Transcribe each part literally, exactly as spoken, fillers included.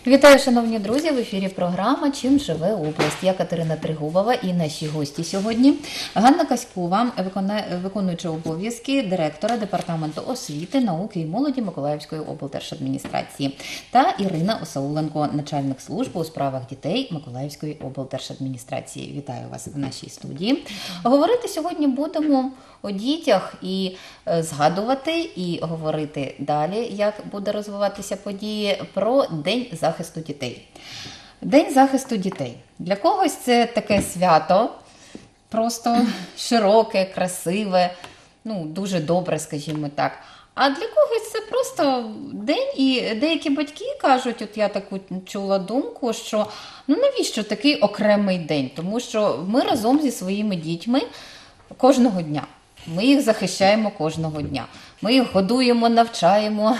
Вітаю, шановні друзі! В ефірі програма «Чим живе область». Я Катерина Тригубова і наші гості сьогодні. Ганна Каськова, виконуюча обов'язки директора Департаменту освіти, науки і молоді Миколаївської облдержадміністрації, та Ірина Осауленко, начальник служби у справах дітей Миколаївської облдержадміністрації. Вітаю вас в нашій студії. Говорити сьогодні будемо о дітях і згадувати, і говорити далі, як буде розвиватися події, про День захисту дітей. День захисту дітей. Для когось це таке свято, просто широке, красиве, ну, дуже добре, скажімо так. А для когось це просто день, і деякі батьки кажуть, от я таку чула думку, що ну навіщо такий окремий день? Тому що ми разом зі своїми дітьми кожного дня. Ми їх захищаємо кожного дня. Ми їх годуємо, навчаємо,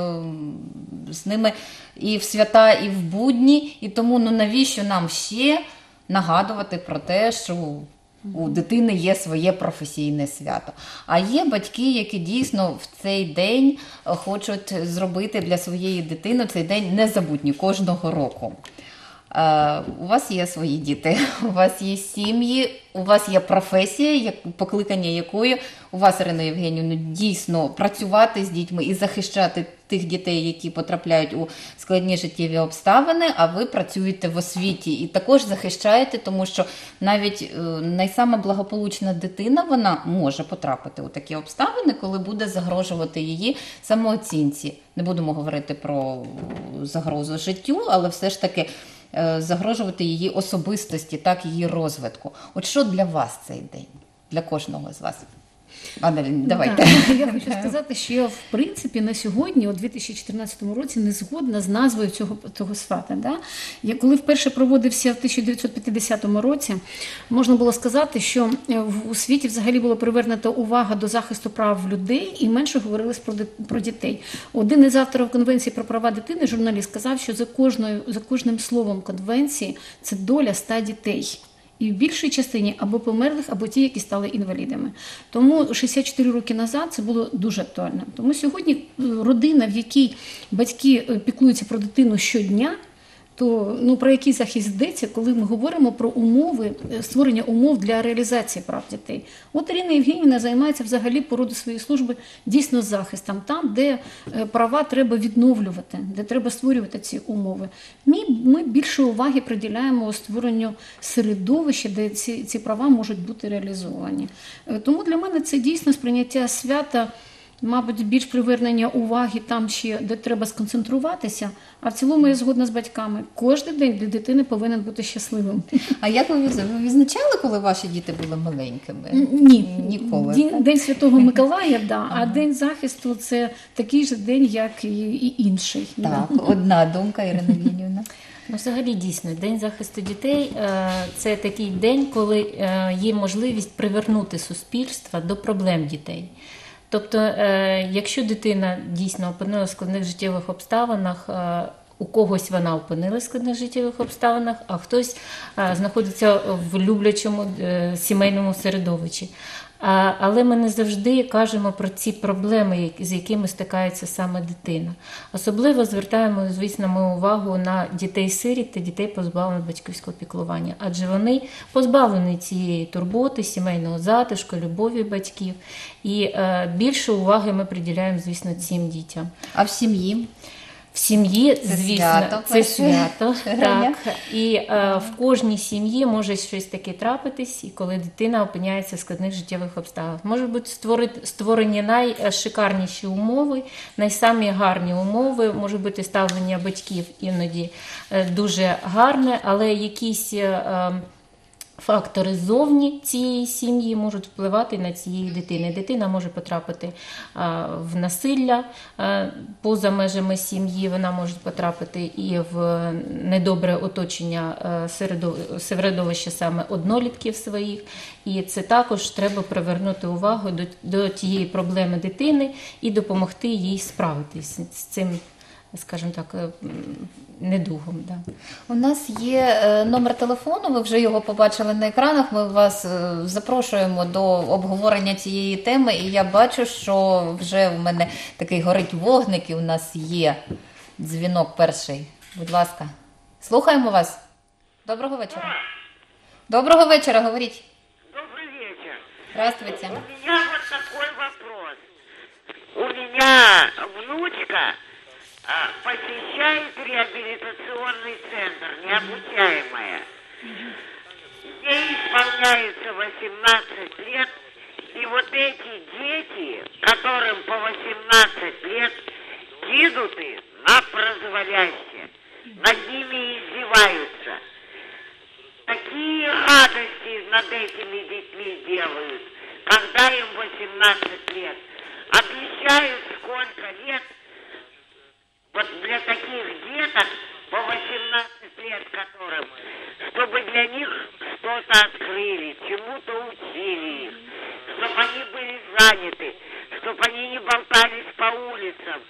з ними і в свята, і в будні. І тому ну навіщо нам ще нагадувати про те, що у дитини є своє професійне свято. А є батьки, які дійсно в цей день хочуть зробити для своєї дитини цей день незабутній кожного року. У вас є свої діти, у вас є сім'ї, у вас є професія, покликання якої у вас, Ірина Євгенівна, дійсно працювати з дітьми і захищати тих дітей, які потрапляють у складні життєві обставини, а ви працюєте в освіті і також захищаєте, тому що навіть найсама благополучна дитина, вона може потрапити у такі обставини, коли буде загрожувати її самооцінці. Не будемо говорити про загрозу життю, але все ж таки загрожувати її особистості, так, її розвитку. От що для вас цей день? Для кожного з вас? Адель, давайте. Так, я хочу сказати, що я, в принципі, на сьогодні, у дві тисячі чотирнадцятому році, не згодна з назвою цього, цього свята. Да? Я, коли вперше проводився в тисяча дев'ятсот п'ятдесятому році, можна було сказати, що у світі взагалі була привернута увага до захисту прав людей і менше говорилось про, про дітей. Один із авторів Конвенції про права дитини, журналіст, сказав, що за, кожною, за кожним словом Конвенції це доля ста дітей. І в більшій частині або померлих, або ті, які стали інвалідами. Тому шістдесят чотири роки назад це було дуже актуально. Тому сьогодні родина, в якій батьки піклуються про дитину щодня, то ну, про який захист йдеться, коли ми говоримо про умови, створення умов для реалізації прав дітей. От Ірина Євгенівна займається взагалі по роду своєї служби дійсно захистом, там, де права треба відновлювати, де треба створювати ці умови. Ми, ми більше уваги приділяємо створенню середовища, де ці, ці права можуть бути реалізовані. Тому для мене це дійсно сприйняття свята, мабуть, більш привернення уваги там ще, де треба сконцентруватися, а в цілому я згодна з батьками. Кожен день для дитини повинен бути щасливим. А як ви відзначали, коли ваші діти були маленькими? Ні. Ніколи. День, день Святого Миколая, да, ага. А День захисту – це такий же день, як і, і інший. Так, да. Одна думка, Ірина Євгенівна. Ну, взагалі, дійсно, День захисту дітей – це такий день, коли є можливість привернути суспільство до проблем дітей. Тобто, якщо дитина дійсно опинилася в складних життєвих обставинах, у когось вона опинилася в складних життєвих обставинах, а хтось знаходиться в люблячому сімейному середовищі. Але ми не завжди кажемо про ці проблеми, з якими стикається саме дитина. Особливо звертаємо, звісно, ми увагу на дітей-сиріт та дітей, позбавлених батьківського піклування. Адже вони позбавлені цієї турботи, сімейного затишку, любові батьків. І більше уваги ми приділяємо, звісно, цим дітям. А в сім'ї? В сім'ї, це звісно, свято, це свято, так. І е, в кожній сім'ї може щось таке трапитись, і коли дитина опиняється в складних життєвих обставинах. Можуть бути створити, створені найшикарніші умови, найсамі гарні умови, може бути ставлення батьків іноді е, дуже гарне, але якісь е, фактори ззовні цієї сім'ї можуть впливати на цієї дитини. Дитина може потрапити а, в насилля а, поза межами сім'ї, вона може потрапити і в недобре оточення а, середовища саме однолітків своїх. І це також треба привернути увагу до, до тієї проблеми дитини і допомогти їй справитись з цим, скажімо так, недугом. Да. У нас є номер телефону, ви вже його побачили на екранах, ми вас запрошуємо до обговорення цієї теми, і я бачу, що вже у мене такий горить вогник, і у нас є дзвінок перший. Будь ласка. Слухаємо вас. Доброго вечора. Доброго вечора, говоріть. Добрый вечер. Здравствуйте. У меня вот такой вопрос. У меня внучка а, посещает реабилитационный центр, необучаемая. Ей исполняется восемнадцать лет, и вот эти дети, которым по восемнадцать лет, кинуты на прозволяще, над ними издеваются. Такие радости над этими детьми делают, когда им восемнадцать лет. Обещают сколько лет, вот для таких деток, по восемнадцать лет которым, чтобы для них что-то открыли, чему-то учили их, чтобы они были заняты, чтобы они не болтались по улицам.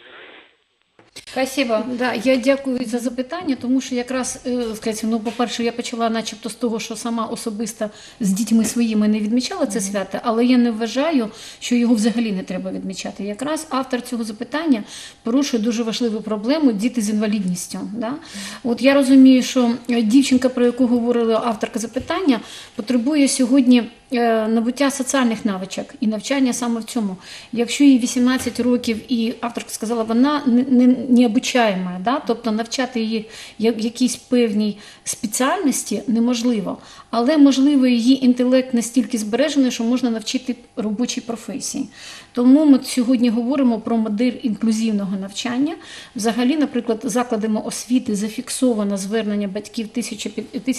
Спасибо. Да, я дякую за запитання, тому що якраз, е, сказати, ну, по-перше, я почала начебто з того, що сама особисто з дітьми своїми не відмічала це свято, але я не вважаю, що його взагалі не треба відмічати. Якраз автор цього запитання порушує дуже важливу проблему – діти з інвалідністю. Да? От я розумію, що дівчинка, про яку говорила авторка запитання, потребує сьогодні е, набуття соціальних навичок і навчання саме в цьому. Якщо їй вісімнадцять років, і авторка сказала, вона не, не, необучаєма, да? Тобто навчати її як- якійсь певній спеціальності неможливо, але можливо її інтелект настільки збережений, що можна навчити робочій професії. Тому ми сьогодні говоримо про модель інклюзивного навчання. Взагалі, наприклад, закладами освіти зафіксовано звернення батьків тисяча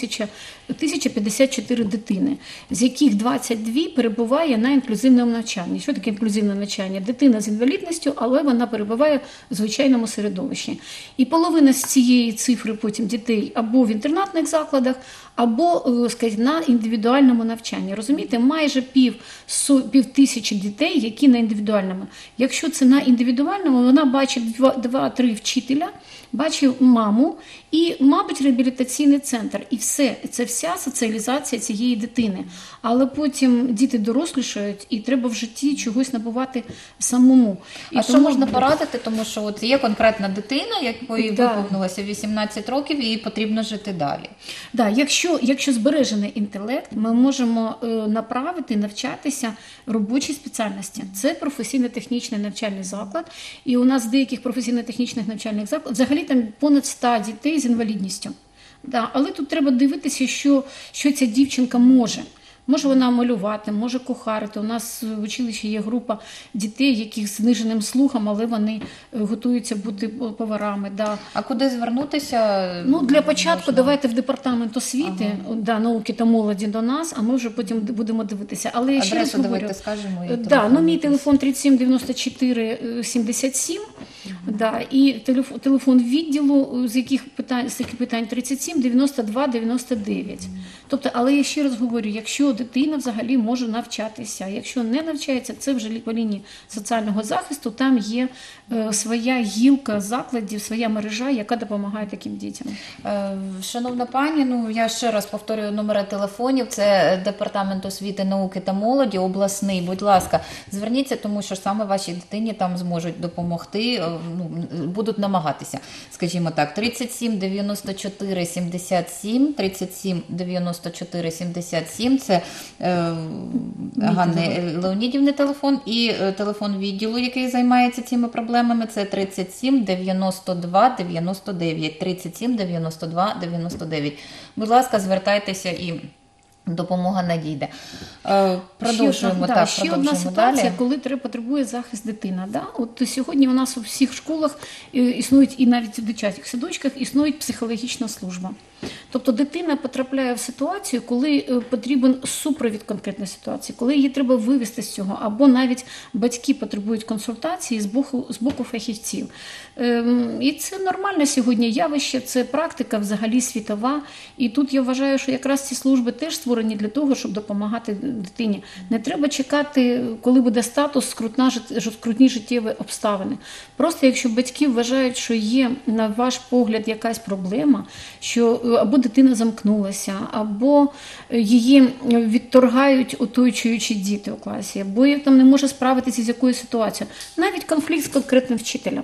п'ятдесят чотири дитини, з яких двадцять два перебуває на інклюзивному навчанні. Що таке інклюзивне навчання? Дитина з інвалідністю, але вона перебуває в звичайному середовищі. І половина з цієї цифри потім дітей або в інтернатних закладах, або, е, скажімо, на індивідуальному навчанні. Розумієте, майже пів, су- пів тисячі дітей, які на індивідуальному. Якщо це на індивідуальному, вона бачить два- два-три вчителя, бачить маму і, мабуть, реабілітаційний центр. І все, це вся соціалізація цієї дитини. Але потім діти дорослішають, і треба в житті чогось набувати самому. І А що тому- можна порадити, тому що от є конкретна дитина, якої Да. виповнилося вісімнадцять років, і їй потрібно жити далі. Да, якщо, якщо збережений інтелект, ми можемо е, направити навчатися робочій спеціальності. Це професійно-технічний навчальний заклад. І у нас в деяких професійно-технічних навчальних закладах взагалі там понад ста дітей з інвалідністю. Да, але тут треба дивитися, що, що ця дівчинка може. Може вона малювати, може кухарити. У нас в училищі є група дітей, яких з зниженим слухом, але вони е, готуються бути поварами. Да. А куди звернутися? Ну, для початку можна? давайте в департамент освіти, да, науки та молоді до нас, а ми вже потім будемо дивитися. Але я ще раз Адресу говорю, давайте скажемо. і Е, да, телефон ну, мій якийсь. телефон тридцять сім дев'яносто чотири сімдесят сім, да, і телефон, телефон відділу, з яких питань, з яких питань тридцять сім дев'яносто два дев'яносто дев'ять. Тобто, але я ще раз говорю, якщо дитина взагалі може навчатися, якщо не навчається, це вже по лінії соціального захисту, там є е, своя гілка закладів, своя мережа, яка допомагає таким дітям. Е, Шановна пані, ну я ще раз повторюю номери телефонів. Це департамент освіти, науки та молоді, обласний. Будь ласка, зверніться, тому що саме вашій дитині там зможуть допомогти. е, Ну будуть намагатися, скажімо так. тридцять сім дев'яносто чотири сімдесят сім, тридцять сім дев'яносто чотири сімдесят сім. Це е, Ганни Леонідівни телефон, і е, телефон відділу, який займається цими проблемами. Це тридцять сім дев'яносто два дев'яносто дев'ять. тридцять сім дев'яносто два дев'яносто дев'ять. Будь ласка, звертайтеся і допомога надійде. Е, Продовжуємо, ще, одна- так, да, ще одна продовжуємо ситуація, далі. коли треба потребує захист дитина. Да? От сьогодні у нас у всіх школах е, існують, і навіть в дитячих садочках існує психологічна служба. Тобто дитина потрапляє в ситуацію, коли е, потрібен супровід конкретної ситуації, коли її треба вивести з цього, або навіть батьки потребують консультації з боку, з боку фахівців. Ем, і це нормальне сьогодні явище, це практика взагалі світова. І тут я вважаю, що якраз ці служби теж створені для того, щоб допомагати дитині. Не треба чекати, коли буде статус, скрутна, жит- скрутні життєві обставини. Просто якщо батьки вважають, що є, на ваш погляд, якась проблема, що або дитина замкнулася, або її відторгають оточуючі діти у класі, або як там не може справитися з якоюсь ситуацією. Навіть конфлікт з конкретним вчителем.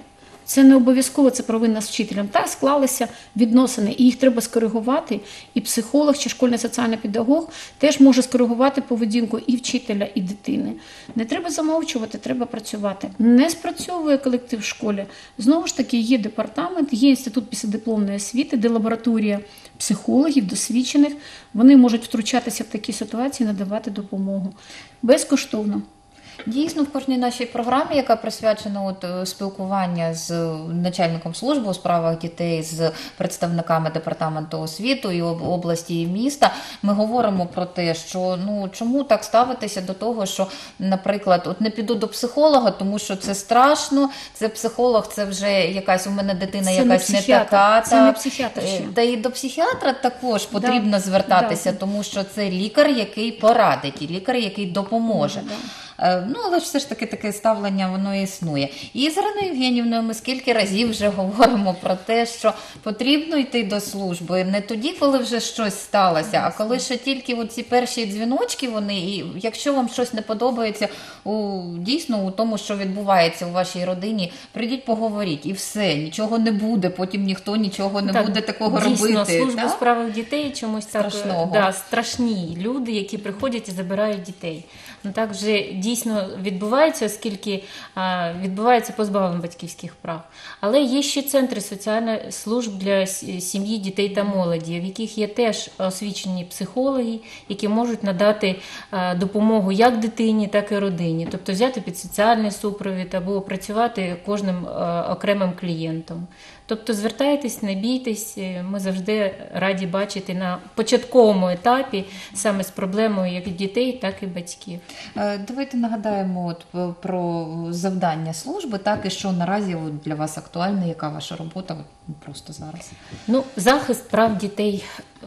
Це не обов'язково, це провина з вчителем. Так, склалися відносини, і їх треба скоригувати. І психолог чи школьний соціальний педагог теж може скоригувати поведінку і вчителя, і дитини. Не треба замовчувати, треба працювати. Не спрацьовує колектив в школі. Знову ж таки, є департамент, є інститут післядипломної освіти, де лабораторія психологів, досвідчених. Вони можуть втручатися в такі ситуації, надавати допомогу. Безкоштовно. Дійсно, в кожній нашій програмі, яка присвячена от е, спілкування з начальником служби у справах дітей, з представниками департаменту освіти і об- області і міста, ми говоримо про те, що ну чому так ставитися до того, що, наприклад, от не піду до психолога, тому що це страшно, це психолог, це вже якась у мене дитина, Це не якась не, психіатр, така. це та, не психіатр ще. е, Та і до психіатра також потрібно Да, звертатися, да. тому що це лікар, який порадить, і лікар, який допоможе. Да. Е, Ну, але ж все ж таки таке ставлення, воно існує. І з Іриною Євгенівною ми скільки разів вже говоримо про те, що потрібно йти до служби не тоді, коли вже щось сталося, а коли ще тільки ці перші дзвіночки вони, і якщо вам щось не подобається у, дійсно у тому, що відбувається у вашій родині, прийдіть поговоріть і все, нічого не буде, потім ніхто нічого не Так, буде такого дійсно, робити. служба у так? справах дітей чомусь Страшного. так да, страшні люди, які приходять і забирають дітей. Ну так вже дійсно відбувається, оскільки а, відбувається позбавлення батьківських прав. Але є ще центри соціальних служб для с- сім'ї, дітей та молоді, в яких є теж освічені психологи, які можуть надати а, допомогу як дитині, так і родині. Тобто взяти під соціальний супровід або працювати кожним а, окремим клієнтом. Тобто звертайтесь, не бійтесь, ми завжди раді бачити на початковому етапі саме з проблемою як дітей, так і батьків. Е, Давайте нагадаємо от п- про завдання служби, так і що наразі от для вас актуальне, яка ваша робота от просто зараз. Ну, захист прав дітей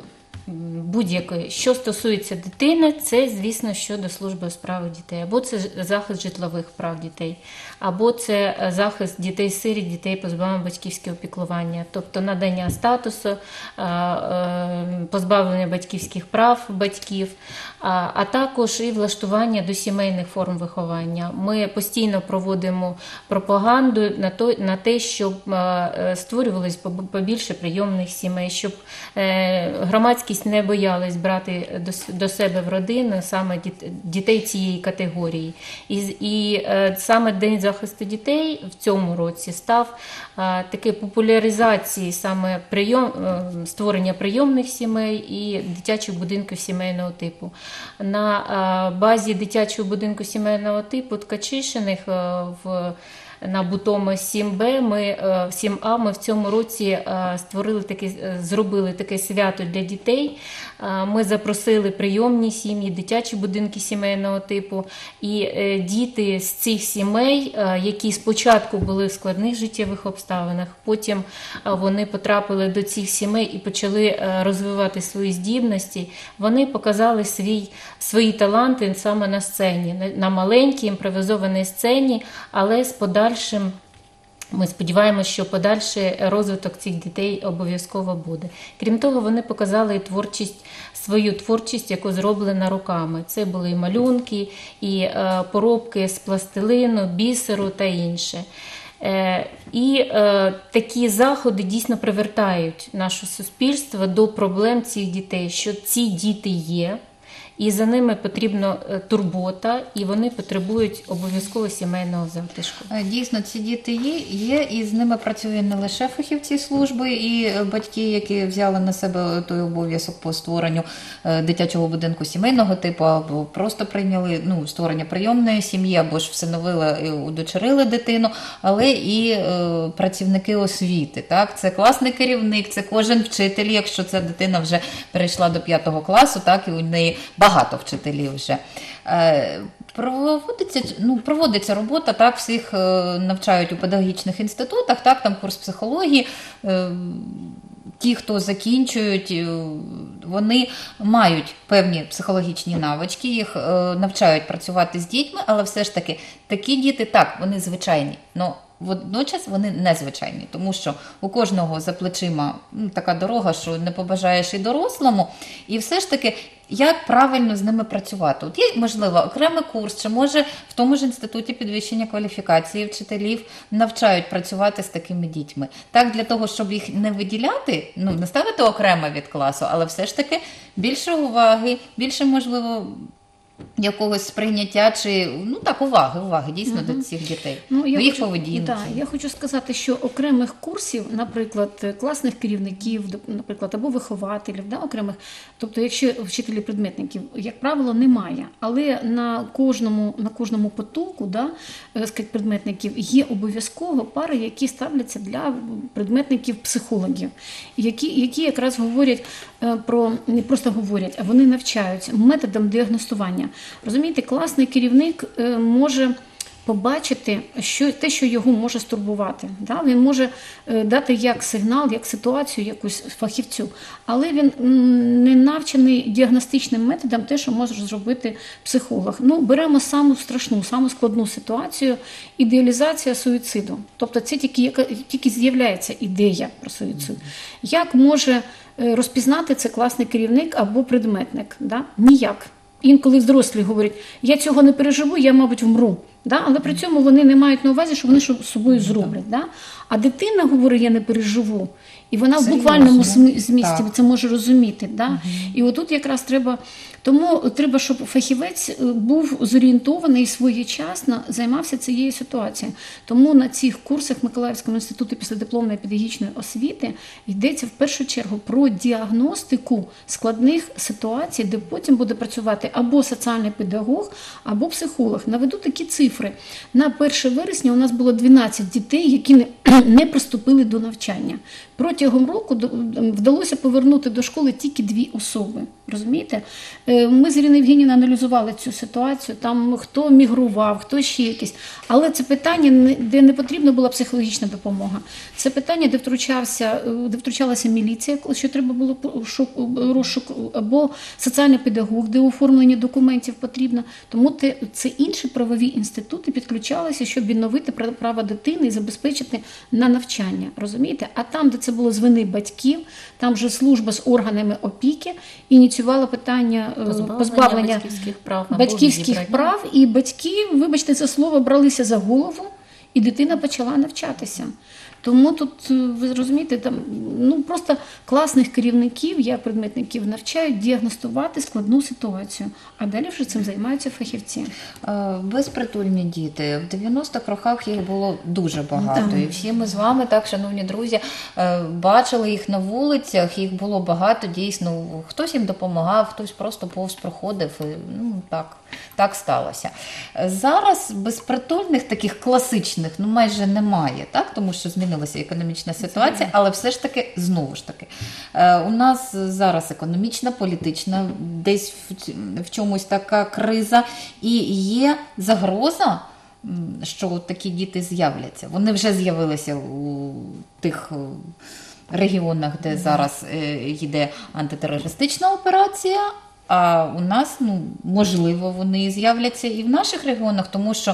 м, будь-якої. Що стосується дитини, це, звісно, щодо служби у справах дітей. Або це ж- захист житлових прав дітей, або це е, захист дітей-сиріт, дітей позбавлення батьківського піклування, тобто надання статусу, е, е, позбавлення батьківських прав батьків, а, а також і влаштування до сімейних форм виховання. Ми постійно проводимо пропаганду на, то, на те, щоб е, створювалось поб- побільше прийомних сімей, щоб е, громадськість не боялась брати до, с- до себе в родину саме діт- дітей цієї категорії. І, з- і е, саме День захисту дітей в цьому році став е, таке популяризації саме прийом, е, створення прийомних сімей і дитячих будинків сімейного типу. На е, базі дитячого будинку сімейного типу Ткачишиних е, в на Бутома сім Б, ми е, сім А ми в цьому році е, створили таке, е, зробили таке свято для дітей. Е, Ми запросили прийомні сім'ї, дитячі будинки сімейного типу. І е, діти з цих сімей, е, які спочатку були в складних життєвих обставинах, потім е, вони потрапили до цих сімей і почали е, розвивати свої здібності, вони показали свій, свої таланти саме на сцені, на- на маленькій імпровізованій сцені, але з подальшим ми сподіваємося, що подальший розвиток цих дітей обов'язково буде. Крім того, вони показали і творчість, свою творчість, яку зроблена руками. Це були і малюнки, і е, поробки з пластилину, бісеру та інше. Е, І е, такі заходи дійсно привертають наше суспільство до проблем цих дітей, що ці діти є, і за ними потрібна е, турбота, і вони потребують обов'язково сімейного затишку. Е, Дійсно, ці діти є, є, і з ними працює не лише фахівці служби і е, батьки, які взяли на себе той обов'язок по створенню е, дитячого будинку сімейного типу, або просто прийняли ну, створення прийомної сім'ї, або ж всиновили і удочерили дитину, але і е, працівники освіти. Так? Це класний керівник, це кожен вчитель, якщо ця дитина вже перейшла до п'ятого класу, так, і у неї багато вчителів вже. Е, Проводиться, ну, проводиться робота, так, всіх е, навчають у педагогічних інститутах, так, там курс психології. Е, ті, хто закінчують, е, вони мають певні психологічні навички, їх е, навчають працювати з дітьми, але все ж таки такі діти, так, вони звичайні, но водночас вони незвичайні, тому що у кожного за плечима ну, така дорога, що не побажаєш і дорослому, і все ж таки, як правильно з ними працювати? От є, можливо, окремий курс, чи може в тому ж інституті підвищення кваліфікації вчителів навчають працювати з такими дітьми. Так, для того, щоб їх не виділяти, ну, не ставити окремо від класу, але все ж таки більше уваги, більше, можливо, якогось сприйняття чи, ну так, уваги, уваги дійсно угу. до цих дітей, ну, до я їх хочу, поведінки. Да, я хочу сказати, що окремих курсів, наприклад, класних керівників, наприклад, або вихователів, да, окремих, тобто якщо вчителі предметників, як правило, немає, але на кожному, на кожному потоку, да, сказати, предметників є обов'язково пари, які ставляться для предметників-психологів, які, які якраз говорять про, не просто говорять, а вони навчаються методам діагностування. Розумієте, класний керівник може побачити що, те, що його може стурбувати. Да? Він може дати як сигнал, як ситуацію якусь фахівцю, але він не навчений діагностичним методом те, що може зробити психолог. Ну, беремо саму страшну, саму складну ситуацію – ідеалізація суїциду. Тобто це тільки, тільки з'являється ідея про суїцид. Як може розпізнати це класний керівник або предметник? Да? Ніяк. Інколи взрослі говорять, я цього не переживу, я, мабуть, вмру. Да? Але при цьому вони не мають на увазі, що вони з собою зроблять. Да? А дитина говорить, я не переживу. І вона серйозно, в буквальному змісті так. це може розуміти. Да? Угу. І отут якраз треба, тому треба, щоб фахівець був зорієнтований і своєчасно займався цією ситуацією. Тому на цих курсах Миколаївського інституту післядипломної педагогічної освіти йдеться в першу чергу про діагностику складних ситуацій, де потім буде працювати або соціальний педагог, або психолог. Наведу такі цифри. На перше вересня у нас було дванадцять дітей, які не, не приступили до навчання. Протягом року вдалося повернути до школи тільки дві особи. Розумієте? Ми з Іриною Євгенівною аналізували цю ситуацію, там хто мігрував, хто ще якийсь. Але це питання, де не потрібна була психологічна допомога. Це питання, де втручався, де втручалася міліція, що треба було розшук, або соціальний педагог, де оформлення документів потрібно. Тому це інші правові інститути підключалися, щоб відновити право дитини і забезпечити на навчання. Розумієте? А там, де це було з вини батьків, там вже служба з органами опіки ініціювала питання позбавлення, позбавлення батьківських прав, батьківських прав, і батьки, вибачте за слово, бралися за голову, і дитина почала навчатися. Тому тут, ви розумієте, там, ну, просто класних керівників, як предметників, навчають діагностувати складну ситуацію, а далі вже цим займаються фахівці. Безпритульні діти. В дев'яностих роках їх було дуже багато. Так. І всі ми з вами, так, шановні друзі, бачили їх на вулицях, їх було багато, дійсно. Хтось їм допомагав, хтось просто повз проходив. І, ну, так, так сталося. Зараз безпритульних таких класичних, ну, майже немає, так, тому що змінилася економічна ситуація, але все ж таки, знову ж таки, у нас зараз економічна, політична, десь в чомусь така криза, і є загроза, що такі діти з'являться. Вони вже з'явилися у тих регіонах, де зараз йде антитерористична операція, а у нас, ну, можливо, вони з'являться і в наших регіонах, тому що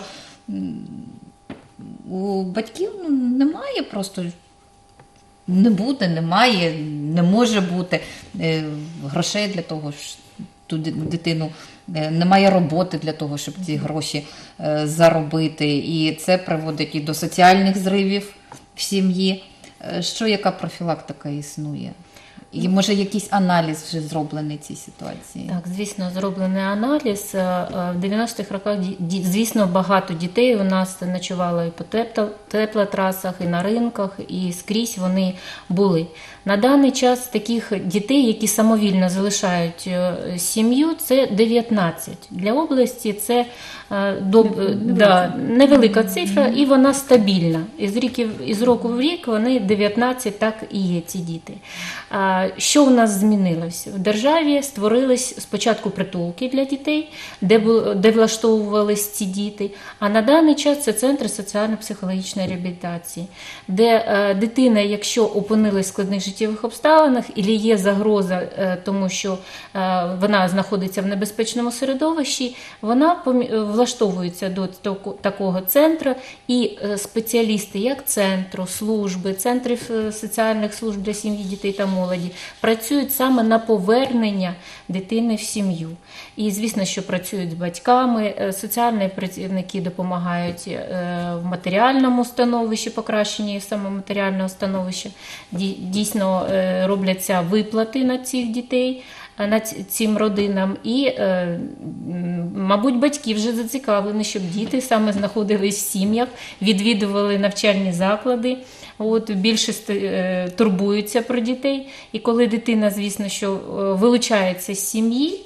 у батьків, ну, немає просто, не буде, немає, не може бути е, грошей для того, щоб ту дитину, е, немає роботи для того, щоб ці гроші е, заробити. І це приводить і до соціальних зривів в сім'ї. Е, що, яка профілактика існує? І, може, якийсь аналіз вже зроблений цій ситуації? Так, звісно, зроблений аналіз. В дев'яностих роках, звісно, багато дітей у нас ночувало і по теплотрасах, і на ринках, і скрізь вони були. На даний час таких дітей, які самовільно залишають сім'ю, це дев'ятнадцять. Для області це доб... да, невелика цифра, і вона стабільна. Із, ріків, із року в рік вони дев'ятнадцять, так і є ці діти. Що у нас змінилось? В державі створились спочатку притулки для дітей, де, бу- де влаштовувались ці діти, а на даний час це центри соціально-психологічної реабілітації, де е, дитина, якщо опинилась в складних життєвих обставинах, і є загроза, е, тому що е, вона знаходиться в небезпечному середовищі, вона помі- влаштовується до таку- такого центру, і е, спеціалісти як центру, служби, центрів е, соціальних служб для сім'ї, дітей та молоді працюють саме на повернення дитини в сім'ю. І, звісно, що працюють з батьками, е, соціальні працівники допомагають е, в матеріальному становищі, покращенні саме матеріального становища. Ді- Дійсно е, робляться виплати на цих дітей, е, на ці- цим родинам. І, е, м, мабуть, батьки вже зацікавлені, щоб діти саме знаходились в сім'ях, відвідували навчальні заклади, от, більше сти- е, турбуються про дітей. І коли дитина, звісно, що е, вилучається з сім'ї,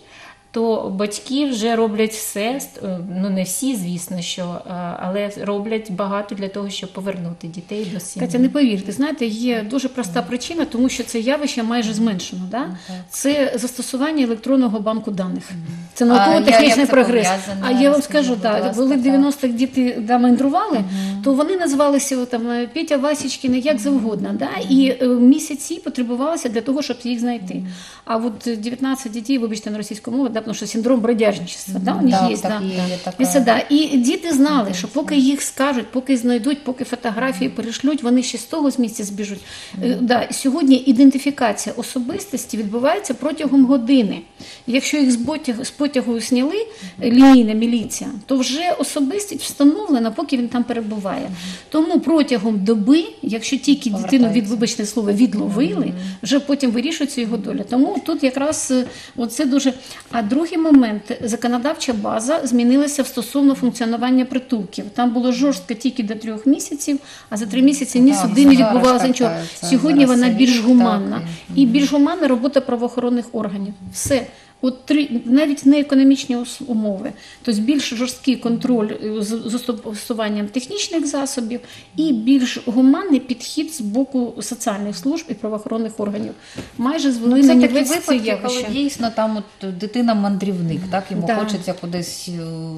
то батьки вже роблять все, ну не всі, звісно, що, але роблять багато для того, щоб повернути дітей до сім'ї. Катя, не повірте, знаєте, є дуже проста причина, тому що це явище майже зменшено. Да? Це застосування електронного банку даних. Це А науково-технічний як це прогрес. пов'язано? А я вам Скажіть, скажу, будь так, ласка, коли в так. дев'яностих діти да, мандрували, то вони називалися там Петя, Васічкіни, як завгодно. Да? І е, місяці потребувалося для того, щоб їх знайти. А от дев'ятнадцять дітей, вибачте, на російську мову, да, тому що синдром бродяжничества, да, у них Так, є. так, Да. є така. І це, да. І діти знали, що поки їх скажуть, поки знайдуть, поки фотографії перешлють, вони ще з того з місця збіжуть. Е, Да. І сьогодні ідентифікація особистості відбувається протягом години. Якщо їх з потягу, з потягу зняли, е, лінійна міліція, то вже особистість встановлена, поки він там перебуває. Тому протягом доби, якщо тільки дитину від, Повертається. вибачте слово, відловили, вже потім вирішується його доля. Тому тут якраз е, оце дуже. А другий момент, законодавча база змінилася стосовно функціонування притулків. Там було жорстко тільки до трьох місяців, а за три місяці ні Так, суди не зараз відбувалося так, нічого. так, це Сьогодні зараз вона це більш рік, гуманна. так, І більш гуманна робота правоохоронних органів. Все. От три, навіть не економічні ус- умови, тобто більш жорсткий контроль е, з застосуванням технічних засобів і більш гуманний підхід з боку соціальних служб і правоохоронних органів. Майже звели Ну, на це такі нівець це випадки, коли явище. дійсно там от дитина мандрівник, так йому Да. хочеться кудись.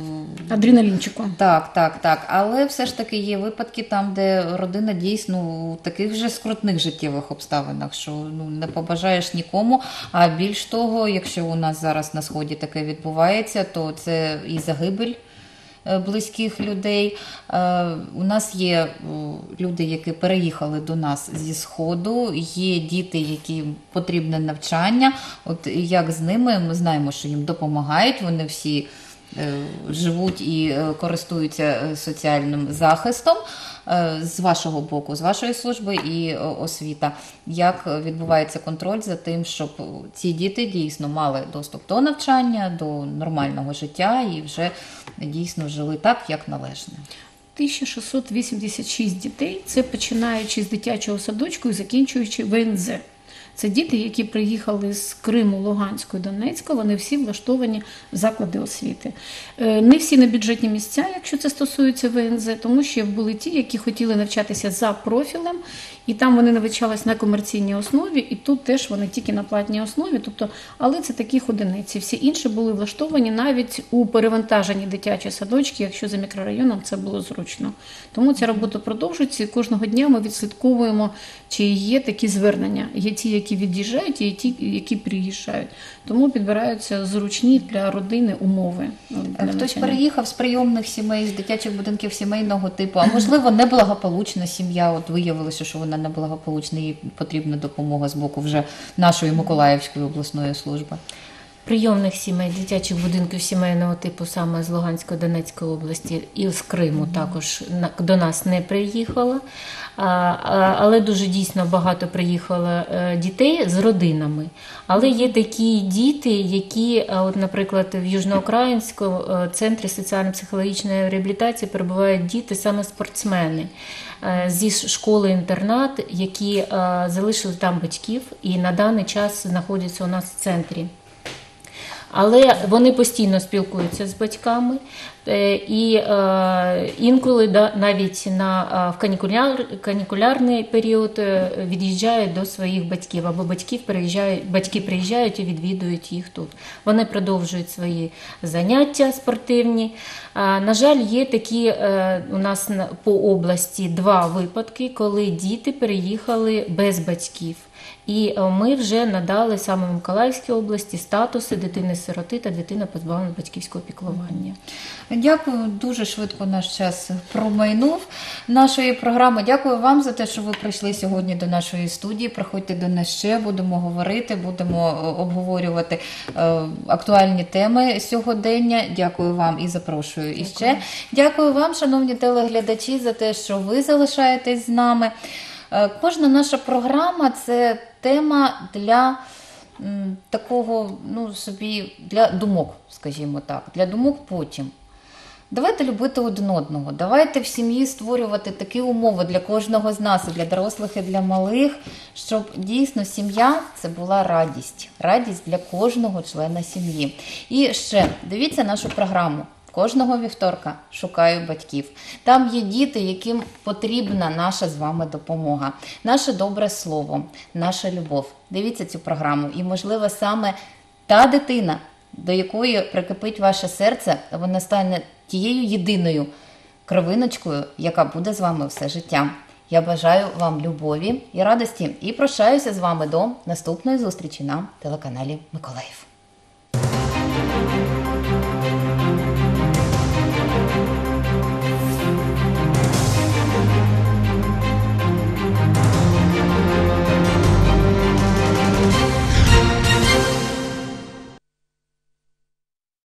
е, Адреналінчику. Так, так, так. Але все ж таки є випадки там, де родина дійсно у таких же скрутних життєвих обставинах, що ну не побажаєш нікому. А більш того, якщо у нас зараз на сході таке відбувається, то це і загибель е, близьких людей. Е, У нас є о, люди, які переїхали до нас зі Сходу, є діти, яким потрібне навчання. От як з ними, ми знаємо, що їм допомагають, вони всі е, живуть і е, користуються е, соціальним захистом. Е, З вашого боку, з вашої служби і е, освіта, як відбувається контроль за тим, щоб ці діти дійсно мали доступ до навчання, до нормального життя і вже дійсно жили так, як належне? тисяча шістсот вісімдесят шість дітей, це починаючи з дитячого садочку і закінчуючи В Н З. Це діти, які приїхали з Криму, Луганську і Донецька, вони всі влаштовані в заклади освіти. Е, Не всі на бюджетні місця, якщо це стосується В Н З, тому що були ті, які хотіли навчатися за профілем, і там вони навчались на комерційній основі, і тут теж вони тільки на платній основі, тобто, але це такі одиниці. Всі інші були влаштовані навіть у перевантажені дитячі садочки, якщо за мікрорайоном це було зручно. Тому ця робота продовжується, і кожного дня ми відслідковуємо, чи є такі звернення. Є ті, які від'їжджають, і є ті, які приїжджають. Тому підбираються зручні для родини умови. Для Хтось навчання. переїхав з прийомних сімей, з дитячих будинків сімейного типу, а можливо неблагополучна сім'я, от виявилося, що вона неблагополучна, їй потрібна допомога з боку вже нашої Миколаївської обласної служби. Прийомних сімей, дитячих будинків сімейного типу саме з Луганської, Донецької області і з Криму також на- до нас не приїхало. А, а, Але дуже дійсно багато приїхало е, дітей з родинами. Але є такі діти, які, а, от, наприклад, в Южноукраїнському е, центрі соціально-психологічної реабілітації перебувають діти, саме спортсмени е, зі школи-інтернат, які е, залишили там батьків і на даний час знаходяться у нас в центрі. Але вони постійно спілкуються з батьками, е, і е, інколи да, навіть на, е, в канікуляр, канікулярний період е, від'їжджають до своїх батьків, або батьків приїжджають, батьки приїжджають і відвідують їх тут. Вони продовжують свої заняття спортивні. Е, на жаль, є такі е, у нас на, по області два випадки, коли діти переїхали без батьків. І ми вже надали саме в Миколаївській області статуси дитини-сироти та дитина позбавлена батьківського піклування. Дякую, дуже швидко наш час промайнув нашої програми. Дякую вам за те, що ви прийшли сьогодні до нашої студії. Приходьте до нас ще, будемо говорити, будемо обговорювати е, актуальні теми сьогодення. Дякую вам і запрошую Дякую. іще. Дякую вам, шановні телеглядачі, за те, що ви залишаєтесь з нами. Е, Кожна наша програма – це тема для м, такого, ну, собі, для думок, скажімо так, для думок потім. Давайте любити один одного, давайте в сім'ї створювати такі умови для кожного з нас, і для дорослих, і для малих, щоб дійсно сім'я – це була радість, радість для кожного члена сім'ї. І ще, дивіться нашу програму. Кожного вівторка шукаю батьків. Там є діти, яким потрібна наша з вами допомога, наше добре слово, наша любов. Дивіться цю програму. І, можливо, саме та дитина, до якої прикипить ваше серце, вона стане тією єдиною кровиночкою, яка буде з вами все життя. Я бажаю вам любові і радості і прощаюся з вами до наступної зустрічі на телеканалі Миколаїв.